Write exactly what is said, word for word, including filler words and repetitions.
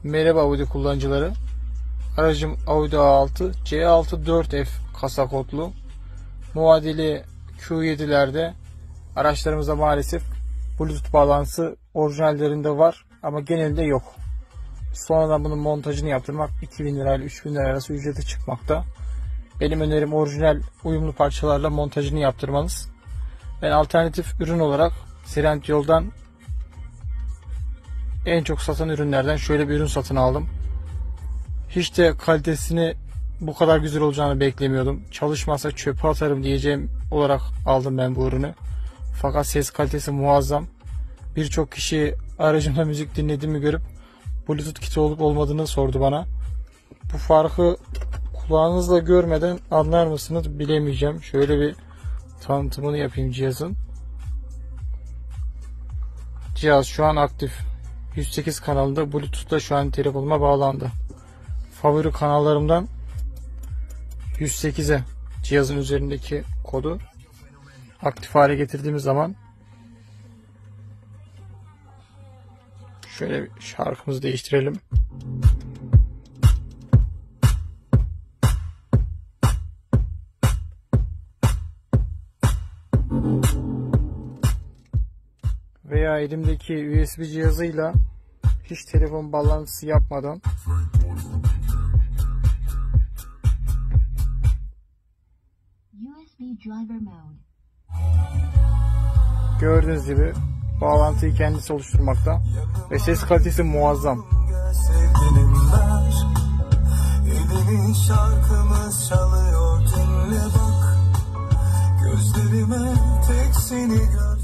Merhaba Audi kullanıcıları. Aracım Audi A altı C altı dört F kasa kodlu. Muadili Q yedilerde araçlarımızda maalesef Bluetooth bağlantısı orijinallerinde var ama genelde yok. Sonradan bunun montajını yaptırmak iki bin lira ile üç bin lira arası ücreti çıkmakta. Benim önerim orijinal uyumlu parçalarla montajını yaptırmanız. Ben alternatif ürün olarak Trendyol'dan en çok satan ürünlerden şöyle bir ürün satın aldım. Hiç de kalitesini bu kadar güzel olacağını beklemiyordum. Çalışmazsa çöpe atarım diyeceğim olarak aldım ben bu ürünü. Fakat ses kalitesi muazzam. Birçok kişi aracımda müzik dinlediğimi görüp Bluetooth kiti olup olmadığını sordu bana. Bu farkı kulağınızla görmeden anlar mısınız bilemeyeceğim. Şöyle bir tanıtımını yapayım cihazın. Cihaz şu an aktif. yüz sekiz kanalında Bluetooth'la şu an telefonuma bağlandı. Favori kanallarımdan yüz sekize cihazın üzerindeki kodu aktif hale getirdiğimiz zaman şöyle bir şarkımızı değiştirelim. Veya elimdeki U S B cihazıyla hiç telefon bağlantısı yapmadan gördüğünüz gibi bağlantıyı kendisi oluşturmakta ve ses kalitesi muazzam. Şarkımız çalıyor, dinle bak, gözlerime tek seni gör.